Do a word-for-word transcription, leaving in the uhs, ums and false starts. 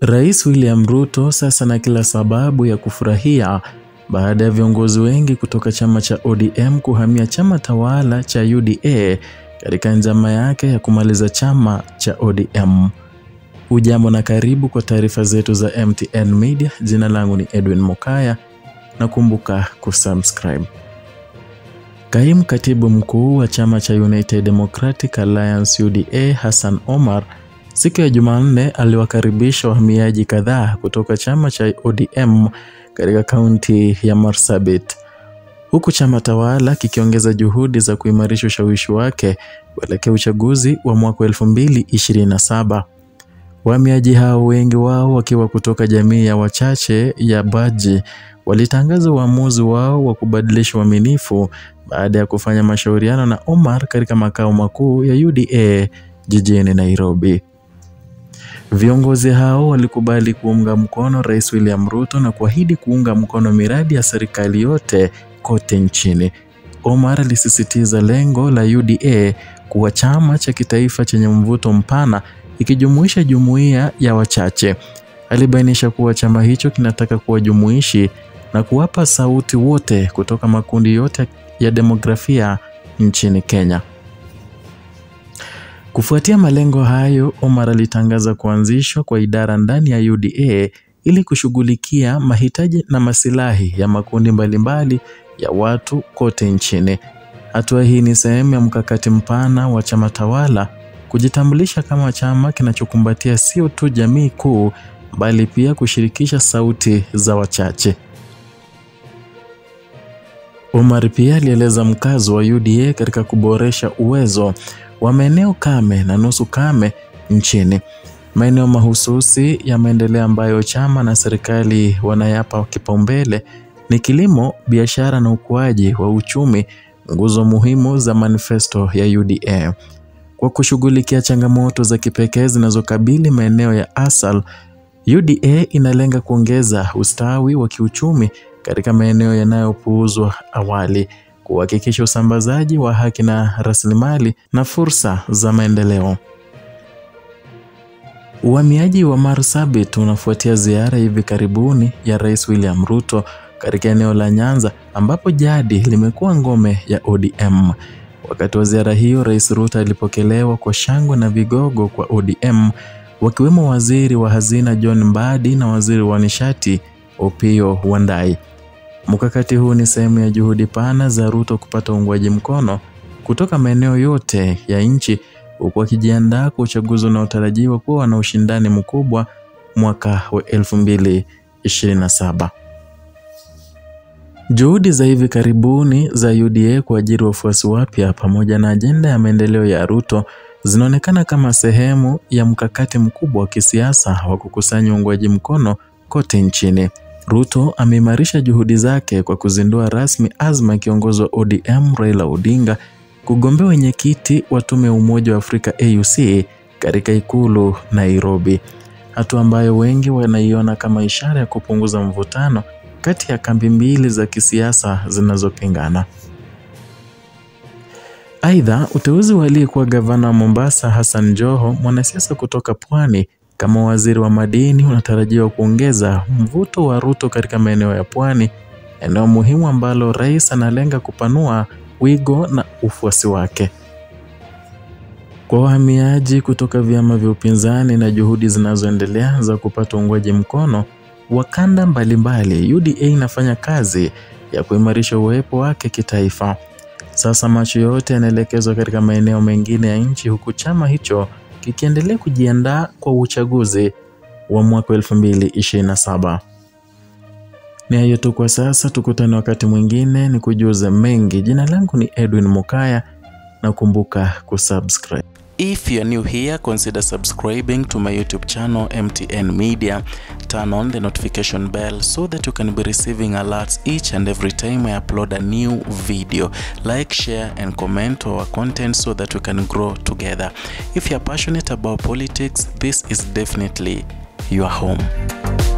Rais William Ruto sasa na kila sababu ya kufurahia baada ya viongozi wengi kutoka chama cha O D M kuhamia chama tawala cha U D A katika njama yake ya kumaliza chama cha O D M. Ujambo na karibu kwa taarifa zetu za M T N Media. Jina langu ni Edwin Mokaya na kumbuka kusubscribe. Kaimu katibu mkuu wa chama cha United Democratic Alliance U D A Hassan Omar siku ya Jumanne aliwakaribisha wahamiaji kadhaa kutoka chama cha O D M katika kaunti ya Marsabit, huku chama tawala kikiongeza juhudi za kuimarisha ushawishi wake kuelekea uchaguzi wa mwaka elfu mbili ishirini na saba. Wahamiaji hao, wengi wao wakiwa kutoka jamii ya wachache ya Baji, walitangaza uamuzi wao wa kubadilisha uaminifu baada ya kufanya mashauriano na Omar katika makao makuu ya U D A jijini Nairobi. Viongozi hao walikubali kuunga mkono Rais William Ruto na kuahidi kuunga mkono miradi ya serikali yote kote nchini. Omar alisisitiza lengo la U D A kuwa chama cha kitaifa chenye mvuto mpana ikijumuisha jumuiya ya wachache. Alibainisha kuwa chama hicho kinataka kuwa jumuishi na kuwapa sauti wote kutoka makundi yote ya demografia nchini Kenya. Kufuatia malengo hayo, Omar alitangaza kuanzishwa kwa idara ndani ya U D A ili kushughulikia mahitaji na masilahi ya makundi mbalimbali ya watu kote nchini. Hatua hii ni sehemu ya mkakati mpana wa chama tawala kujitambulisha kama chama kinachokumbatia sio tu jamii kuu bali pia kushirikisha sauti za wachache. Omar pia alieleza mkazo wa U D A katika kuboresha uwezo wa maeneo kame na nusu kame nchini. Maeneo mahususi ya maendeleo ambayo chama na serikali wanayapa kipaumbele ni kilimo, biashara na ukuaji wa uchumi, nguzo muhimu za manifesto ya U D A. Kwa kushughulikia changamoto za kipekee zinazokabili maeneo ya asal, U D A inalenga kuongeza ustawi wa kiuchumi katika maeneo yanayopuuzwa awali, kuhakikisha usambazaji wa haki na rasilimali na fursa za maendeleo. Uhamiaji wa Marsabit unafuatia ziara hivi karibuni ya Rais William Ruto katika eneo la Nyanza ambapo jadi limekuwa ngome ya O D M. Wakati wa ziara hiyo, Rais Ruto alipokelewa kwa shangwe na vigogo kwa O D M, wakiwemo waziri wa hazina John Mbadi na waziri wa nishati Opiyo Wandayi. Mkakati huu ni sehemu ya juhudi pana za Ruto kupata uungwaji mkono kutoka maeneo yote ya nchi, huku akijiandaa kwa uchaguzi unaotarajiwa kuwa na ushindani mkubwa mwaka wa elfu mbili ishirini na saba. Juhudi za hivi karibuni za U D A kuajiri wafuasi wapya pamoja na ajenda ya maendeleo ya Ruto zinaonekana kama sehemu ya mkakati mkubwa wa kisiasa wa kukusanya uungwaji mkono kote nchini. Ruto ameimarisha juhudi zake kwa kuzindua rasmi azma ya kiongozi wa O D M Raila Odinga kugombea wenyekiti wa tume ya Umoja wa Afrika A U C katika ikulu Nairobi, hatua ambayo wengi wanaiona kama ishara ya kupunguza mvutano kati ya kambi mbili za kisiasa zinazopingana. Aidha, uteuzi wa aliyekuwa gavana wa Mombasa Hassan Joho, mwanasiasa kutoka Pwani, kama waziri wa madini unatarajiwa kuongeza mvuto wa Ruto katika maeneo ya Pwani, eneo muhimu ambalo rais analenga kupanua wigo na ufuasi wake. Kwa wahamiaji kutoka vyama vya upinzani na juhudi zinazoendelea za kupata uungwaji mkono wa kanda mbalimbali, U D A inafanya kazi ya kuimarisha uwepo wake kitaifa. Sasa macho yote yanaelekezwa katika maeneo mengine ya nchi, huku chama hicho kikiendelea kujiandaa kwa uchaguzi wa mwaka elfu mbili ishirini na saba. Ni hayo tu kwa sasa, tukutane wakati mwingine ni kujuza mengi. Jina langu ni Edwin Mokaya na kumbuka kusubscribe. If you're new here, consider subscribing to my YouTube channel M T N Media. Turn on the notification bell so that you can be receiving alerts each and every time I upload a new video. Like, share and comment our content so that we can grow together. If you're passionate about politics, this is definitely your home.